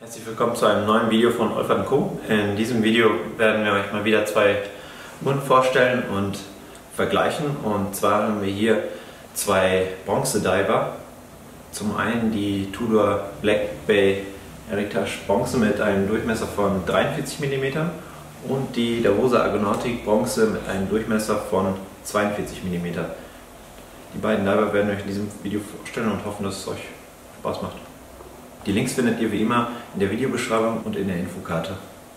Herzlich willkommen zu einem neuen Video von Olfert & Co. In diesem Video werden wir euch mal wieder zwei Uhren vorstellen und vergleichen. Und zwar haben wir hier zwei Bronze-Diver. Zum einen die Tudor Black Bay Heritage Bronze mit einem Durchmesser von 43 mm und die Davosa Argonautic Bronze mit einem Durchmesser von 42 mm. Die beiden Diver werden wir euch in diesem Video vorstellen und hoffen, dass es euch Spaß macht. Die Links findet ihr wie immer in der Videobeschreibung und in der Infokarte.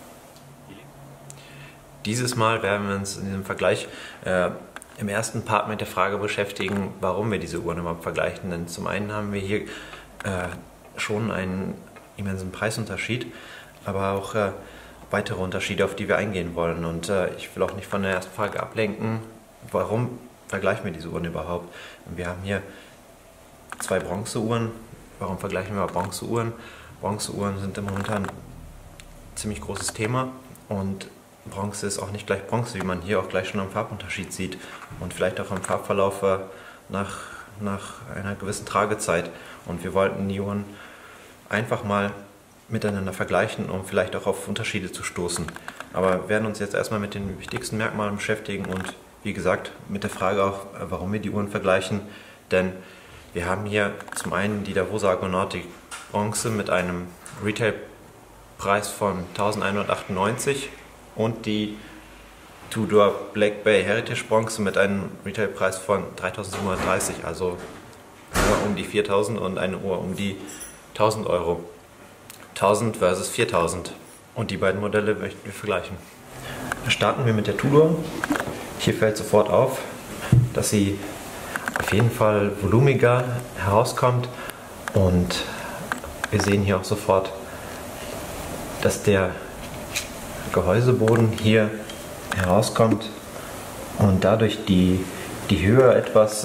Dieses Mal werden wir uns in diesem Vergleich im ersten Part mit der Frage beschäftigen, warum wir diese Uhren überhaupt vergleichen. Denn zum einen haben wir hier schon einen immensen Preisunterschied, aber auch weitere Unterschiede, auf die wir eingehen wollen. Und ich will auch nicht von der ersten Frage ablenken, warum vergleichen wir diese Uhren überhaupt. Wir haben hier zwei Bronzeuhren. Warum vergleichen wir Bronzeuhren? Bronzeuhren sind momentan ein ziemlich großes Thema und Bronze ist auch nicht gleich Bronze, wie man hier auch gleich schon am Farbunterschied sieht und vielleicht auch am Farbverlauf nach einer gewissen Tragezeit. Und wir wollten die Uhren einfach mal miteinander vergleichen, um vielleicht auch auf Unterschiede zu stoßen. Aber wir werden uns jetzt erstmal mit den wichtigsten Merkmalen beschäftigen und wie gesagt mit der Frage auch, warum wir die Uhren vergleichen, denn wir haben hier zum einen die Davosa Argonautic Bronze mit einem Retailpreis von 1198 und die Tudor Black Bay Heritage Bronze mit einem Retailpreis von 3730, also eine Uhr um die 4000 und eine Uhr um die 1000 Euro. 1000 versus 4000 und die beiden Modelle möchten wir vergleichen. Starten wir mit der Tudor. Hier fällt sofort auf, dass sie auf jeden Fall volumiger herauskommt und wir sehen hier auch sofort, dass der Gehäuseboden hier herauskommt und dadurch die Höhe etwas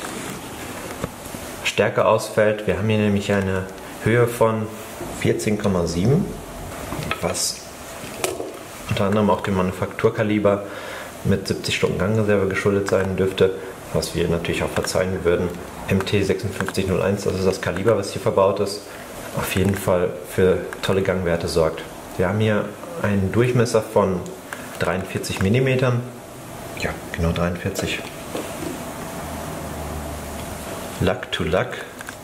stärker ausfällt. Wir haben hier nämlich eine Höhe von 14,7, was unter anderem auch dem Manufakturkaliber mit 70 Stunden Gangreserve geschuldet sein dürfte, was wir natürlich auch verzeihen würden. MT5601, das ist das Kaliber, was hier verbaut ist, auf jeden Fall für tolle Gangwerte sorgt. Wir haben hier einen Durchmesser von 43 mm, ja genau 43. Lack to Lack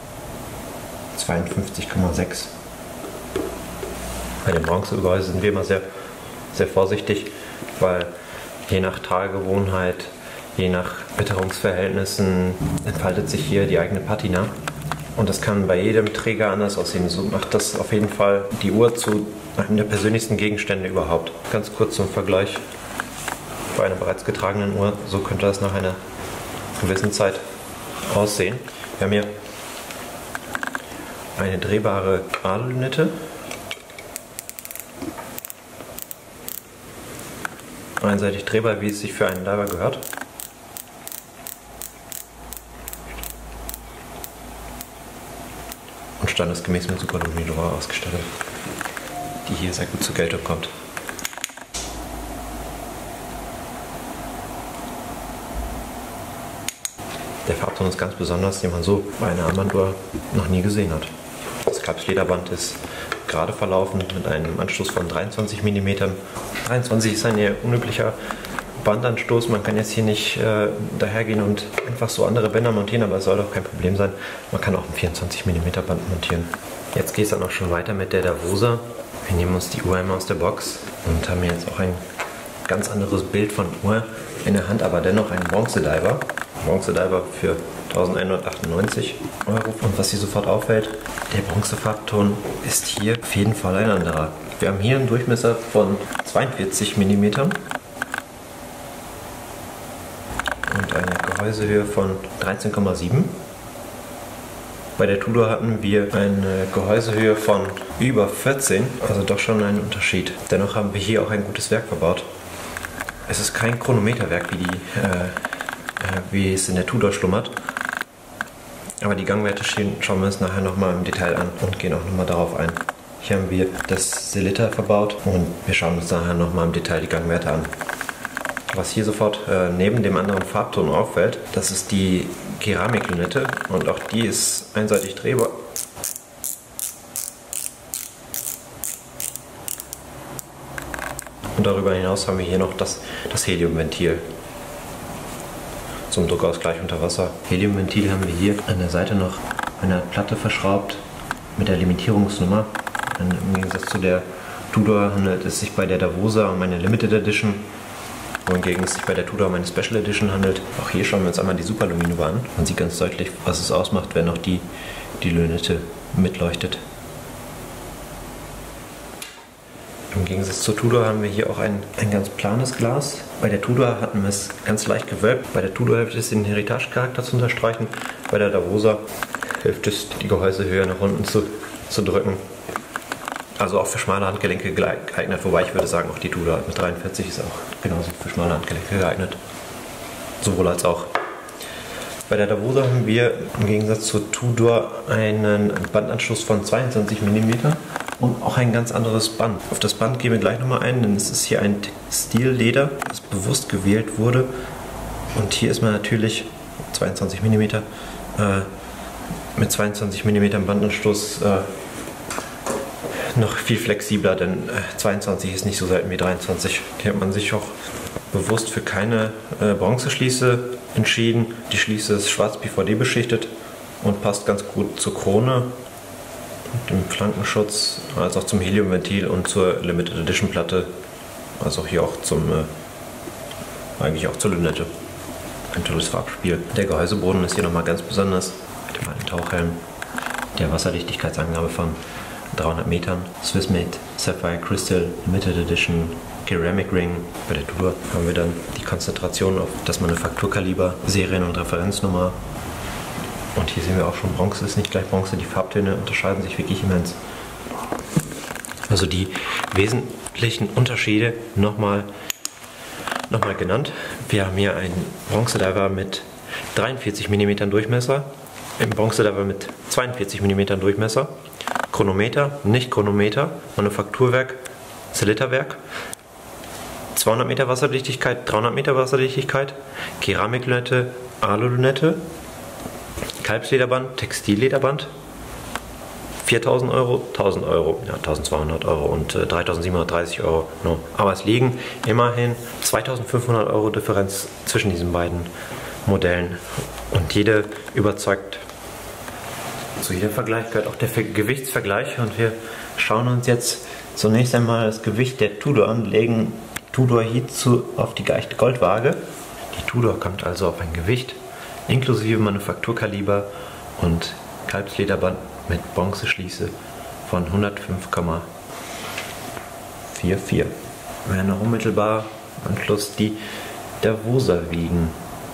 52,6. Bei dem Bronzegehäuse sind wir immer sehr, sehr vorsichtig, weil je nach Tragegewohnheit, je nach Witterungsverhältnissen entfaltet sich hier die eigene Patina. Und das kann bei jedem Träger anders aussehen. So macht das auf jeden Fall die Uhr zu einem der persönlichsten Gegenstände überhaupt. Ganz kurz zum Vergleich bei einer bereits getragenen Uhr. So könnte das nach einer gewissen Zeit aussehen. Wir haben hier eine drehbare Alulinette. Einseitig drehbar, wie es sich für einen Diver gehört. Und standesgemäß mit Superluminidora ausgestattet, die hier sehr gut zur Geltung kommt. Der Farbton ist ganz besonders, den man so bei einer Armbanduhr noch nie gesehen hat. Das Klapslederband ist gerade verlaufen mit einem Anstoß von 23 mm. 23 ist ein eher unüblicher Bandanstoß. Man kann jetzt hier nicht dahergehen und einfach so andere Bänder montieren, aber es soll doch kein Problem sein. Man kann auch ein 24 mm Band montieren. Jetzt geht es dann auch schon weiter mit der Davosa. Wir nehmen uns die Uhr einmal aus der Box und haben hier jetzt auch ein ganz anderes Bild von Uhr in der Hand, aber dennoch ein Bronze-Diver. Bronze-Diver für 1198 Euro. Und was hier sofort auffällt, der Bronzefarbton ist hier auf jeden Fall ein anderer. Wir haben hier einen Durchmesser von 42 mm und eine Gehäusehöhe von 13,7. Bei der Tudor hatten wir eine Gehäusehöhe von über 14, also doch schon einen Unterschied. Dennoch haben wir hier auch ein gutes Werk verbaut. Es ist kein Chronometerwerk, wie es in der Tudor schlummert. Aber die Gangwerte schauen wir uns nachher nochmal im Detail an und gehen auch nochmal darauf ein. Hier haben wir das Selita verbaut und wir schauen uns nachher nochmal im Detail die Gangwerte an. Was hier sofort neben dem anderen Farbton auffällt, das ist die Keramiklünette und auch die ist einseitig drehbar. Und darüber hinaus haben wir hier noch das Heliumventil zum Druckausgleich unter Wasser. Heliumventil haben wir hier an der Seite noch eine Platte verschraubt mit der Limitierungsnummer. Im Gegensatz zu der Tudor handelt es sich bei der Davosa um eine Limited Edition, wohingegen es sich bei der Tudor um eine Special Edition handelt. Auch hier schauen wir uns einmal die Superluminova an. Man sieht ganz deutlich, was es ausmacht, wenn auch die Lünette mitleuchtet. Im Gegensatz zur Tudor haben wir hier auch ein ganz planes Glas. Bei der Tudor hatten wir es ganz leicht gewölbt. Bei der Tudor hilft es, den Heritage-Charakter zu unterstreichen. Bei der Davosa hilft es, die Gehäusehöhe nach unten zu drücken. Also auch für schmale Handgelenke geeignet, wobei ich würde sagen, auch die Tudor mit 43 ist auch genauso für schmale Handgelenke geeignet. Sowohl als auch. Bei der Davosa haben wir im Gegensatz zur Tudor einen Bandanschluss von 22 mm und auch ein ganz anderes Band. Auf das Band gehen wir gleich nochmal ein, denn es ist hier ein Textilleder, das bewusst gewählt wurde. Und hier ist man natürlich 22 mm mit 22 mm Bandanschluss noch viel flexibler, denn 22 ist nicht so selten wie 23. Hier hat man sich auch bewusst für keine Bronzeschließe entschieden. Die Schließe ist schwarz PVD beschichtet und passt ganz gut zur Krone, dem Flankenschutz, als auch zum Heliumventil und zur Limited Edition Platte, also hier auch eigentlich auch zur Lünette. Ein tolles Farbspiel. Der Gehäuseboden ist hier nochmal ganz besonders mit dem alten Tauchhelm, der Wasserdichtigkeitsangabe von 300 Metern, Swissmade Sapphire Crystal Limited Edition Ceramic Ring. Bei der Tudor haben wir dann die Konzentration auf das Manufakturkaliber, Serien- und Referenznummer. Und hier sehen wir auch schon, Bronze ist nicht gleich Bronze, die Farbtöne unterscheiden sich wirklich immens. Also die wesentlichen Unterschiede nochmal genannt. Wir haben hier einen Bronzediver mit 43 mm Durchmesser, einen Bronzediver mit 42 mm Durchmesser, Chronometer, nicht Chronometer, Manufakturwerk, Zylinderwerk, 200 Meter Wasserdichtigkeit, 300 Meter Wasserdichtigkeit, Keramiklünette, Alulünette, Kalbslederband, Textillederband, 4.000 Euro, 1.000 Euro, ja 1.200 Euro und 3.730 Euro. No. Aber es liegen immerhin 2.500 Euro Differenz zwischen diesen beiden Modellen und jede überzeugt. Zu jedem Vergleich gehört auch der Gewichtsvergleich und wir schauen uns jetzt zunächst einmal das Gewicht der Tudor an, legen die Tudor hierzu auf die geeichte Goldwaage. Die Tudor kommt also auf ein Gewicht inklusive Manufakturkaliber und Kalbslederband mit Bronzeschließe von 105,44. Wir werden noch unmittelbar am Schluss die Davosa wiegen.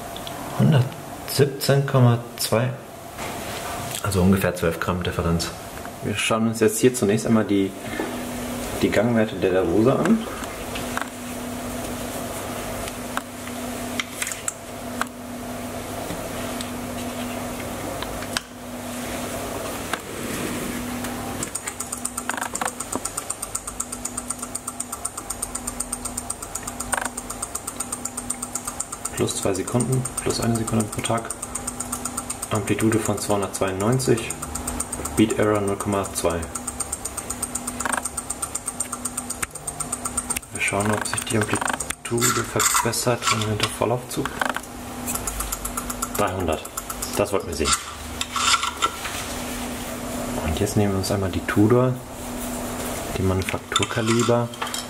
117,2, also ungefähr 12 Gramm Differenz. Wir schauen uns jetzt hier zunächst einmal die Gangwerte der Davosa an. Plus 2 Sekunden, plus 1 Sekunde pro Tag. Amplitude von 292, Beat Error 0,2. Wir schauen, ob sich die Amplitude verbessert unter Vollaufzug. 300, das wollten wir sehen. Und jetzt nehmen wir uns einmal die Tudor, die Manufakturkaliber.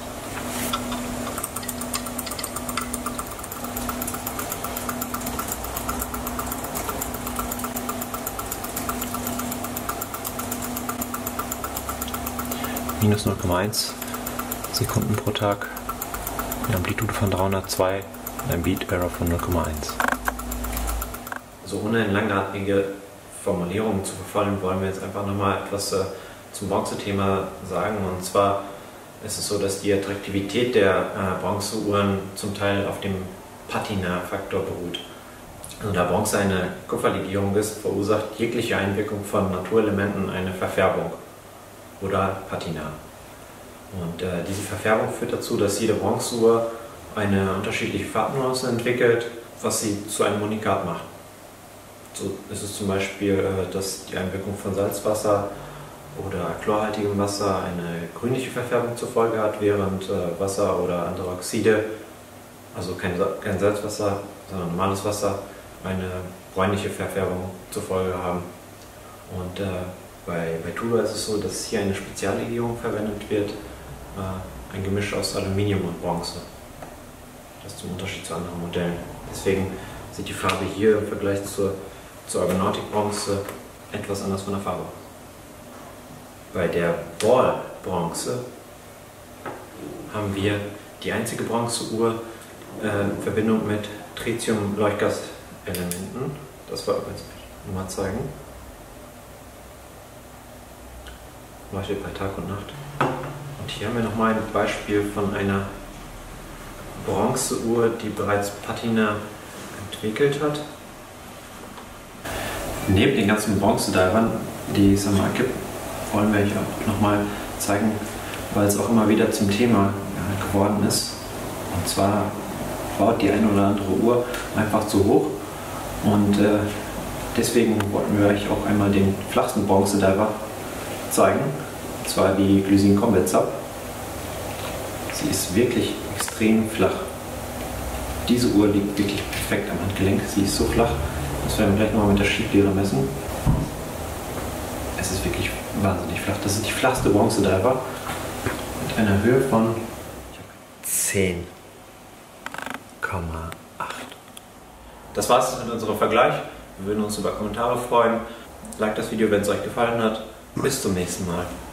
Minus 0,1 Sekunden pro Tag, eine Amplitude von 302 und ein Beat Error von 0,1. So ohne in langatmige Formulierungen zu verfallen, wollen wir jetzt einfach nochmal etwas zum Bronze-Thema sagen. Und zwar ist es so, dass die Attraktivität der Bronzeuhren zum Teil auf dem Patina-Faktor beruht. Also da Bronze eine Kupferlegierung ist, verursacht jegliche Einwirkung von Naturelementen eine Verfärbung oder Patina. Und diese Verfärbung führt dazu, dass jede Bronzeuhr eine unterschiedliche Farbnuance entwickelt, was sie zu einem Unikat macht. So ist es zum Beispiel, dass die Einwirkung von Salzwasser oder chlorhaltigem Wasser eine grünliche Verfärbung zur Folge hat, während Wasser oder andere Oxide, also kein Salzwasser, sondern normales Wasser, eine bräunliche Verfärbung zur Folge haben. Und bei Tuba ist es so, dass hier eine Speziallegierung verwendet wird, ein Gemisch aus Aluminium und Bronze. Das ist zum Unterschied zu anderen Modellen. Deswegen sieht die Farbe hier im Vergleich zur Argonautic-Bronze etwas anders von der Farbe aus. Bei der Ball-Bronze haben wir die einzige Bronzeuhr in Verbindung mit Tritium-Leuchtgaselementen. Das wollte ich jetzt mal zeigen. Leuchtet bei Tag und Nacht. Und hier haben wir nochmal ein Beispiel von einer Bronzeuhr, die bereits Patina entwickelt hat. Neben den ganzen Bronzedivern, die es am Markt gibt, wollen wir euch auch nochmal zeigen, weil es auch immer wieder zum Thema geworden ist. Und zwar baut die eine oder andere Uhr einfach zu hoch. Und deswegen wollten wir euch auch einmal den flachsten Bronzediver zeigen. Und zwar die Glysin Combat Sub. Sie ist wirklich extrem flach. Diese Uhr liegt wirklich perfekt am Handgelenk. Sie ist so flach, das werden wir gleich nochmal mit der Schieblehre messen. Es ist wirklich wahnsinnig flach. Das ist die flachste Bronzediver mit einer Höhe von 10,8. Das war's mit unserem Vergleich. Wir würden uns über Kommentare freuen. Like das Video, wenn es euch gefallen hat. Bis zum nächsten Mal.